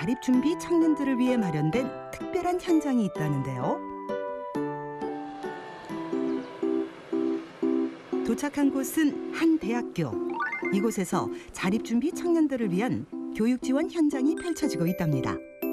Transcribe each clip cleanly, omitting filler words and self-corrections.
자립준비 청년들을 위해 마련된 특별한 현장이 있다는데요. 도착한 곳은 한 대학교. 이곳에서 자립준비 청년들을 위한 교육 지원 현장이 펼쳐지고 있답니다.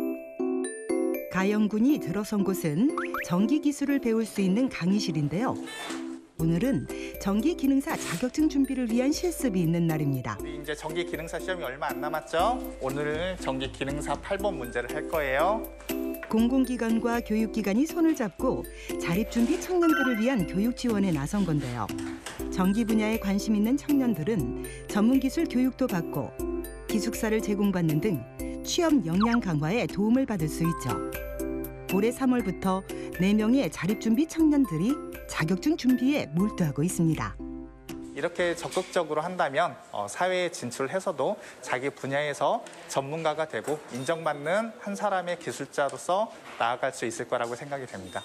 가영군이 들어선 곳은 전기 기술을 배울 수 있는 강의실인데요. 오늘은 전기 기능사 자격증 준비를 위한 실습이 있는 날입니다. 이제 전기 기능사 시험이 얼마 안 남았죠? 오늘은 전기 기능사 8번 문제를 할 거예요. 공공기관과 교육기관이 손을 잡고 자립준비 청년들을 위한 교육 지원에 나선 건데요. 전기 분야에 관심 있는 청년들은 전문기술 교육도 받고 기숙사를 제공받는 등 취업 역량 강화에 도움을 받을 수 있죠. 올해 3월부터 4명의 자립준비 청년들이 자격증 준비에 몰두하고 있습니다. 이렇게 적극적으로 한다면 사회에 진출해서도 자기 분야에서 전문가가 되고 인정받는 한 사람의 기술자로서 나아갈 수 있을 거라고 생각이 됩니다.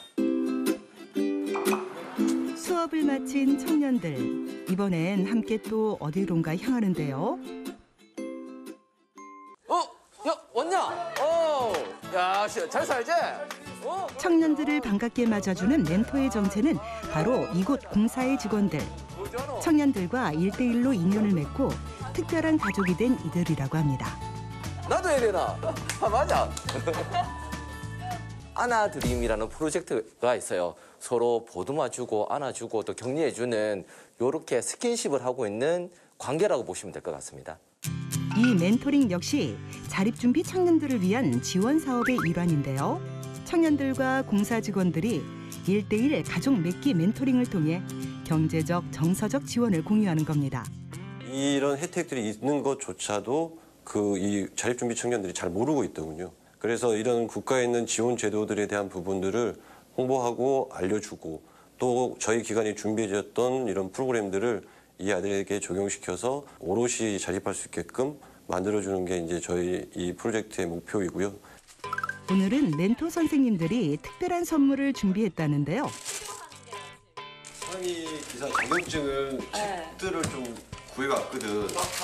수업을 마친 청년들, 이번엔 함께 또 어디론가 향하는데요. 야, 왔냐? 야, 잘 살지? 청년들을 반갑게 맞아주는 멘토의 정체는 바로 이곳 공사의 직원들. 청년들과 1대1로 인연을 맺고 특별한 가족이 된 이들이라고 합니다. 나도 해야 되나? 맞아. 안아드림이라는 프로젝트가 있어요. 서로 보듬어주고 안아주고 또 격려해주는 이렇게 스킨십을 하고 있는 관계라고 보시면 될 것 같습니다. 이 멘토링 역시 자립준비 청년들을 위한 지원 사업의 일환인데요. 청년들과 공사 직원들이 1대1 가족 맺기 멘토링을 통해 경제적, 정서적 지원을 공유하는 겁니다. 이런 혜택들이 있는 것조차도 이 자립준비 청년들이 잘 모르고 있더군요. 그래서 이런 국가에 있는 지원 제도들에 대한 부분들을 홍보하고 알려주고 또 저희 기관이 준비해줬던 이런 프로그램들을 이 아들에게 적용시켜서 오롯이 자립할 수 있게끔 만들어주는 게 이제 저희 이 프로젝트의 목표이고요. 오늘은 멘토 선생님들이 특별한 선물을 준비했다는데요. 상위 기사 자격증을 책들을 좀 구해왔거든.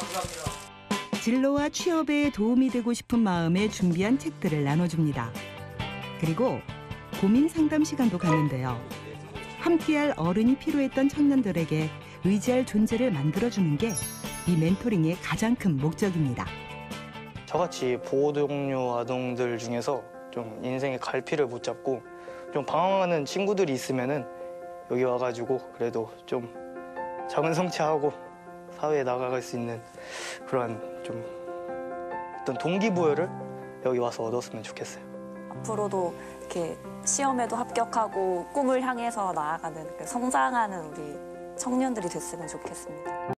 진로와 취업에 도움이 되고 싶은 마음에 준비한 책들을 나눠줍니다. 그리고 고민 상담 시간도 갖는데요. 함께할 어른이 필요했던 청년들에게 의지할 존재를 만들어주는 게 이 멘토링의 가장 큰 목적입니다. 저같이 보호동료 아동들 중에서 좀 인생의 갈피를 못 잡고 좀 방황하는 친구들이 있으면은 여기 와가지고 그래도 좀 작은 성취하고 사회에 나가갈 수 있는 그런 좀 어떤 동기부여를 여기 와서 얻었으면 좋겠어요. 앞으로도 이렇게 시험에도 합격하고 꿈을 향해서 나아가는 성장하는 우리 청년들이 됐으면 좋겠습니다.